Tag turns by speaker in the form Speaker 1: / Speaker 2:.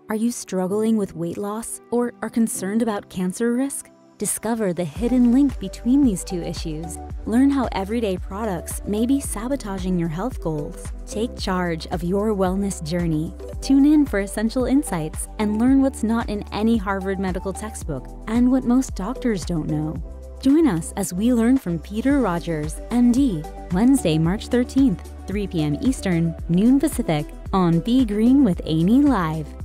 Speaker 1: Are you struggling with weight loss or are concerned about cancer risk? Discover the hidden link between these two issues. Learn how everyday products may be sabotaging your health goals. Take charge of your wellness journey. Tune in for essential insights and learn what's not in any Harvard medical textbook and what most doctors don't know. Join us as we learn from Peter Rogers, MD, Wednesday, March 13th, 3 p.m. Eastern, noon Pacific, on Be Green with Amy Live.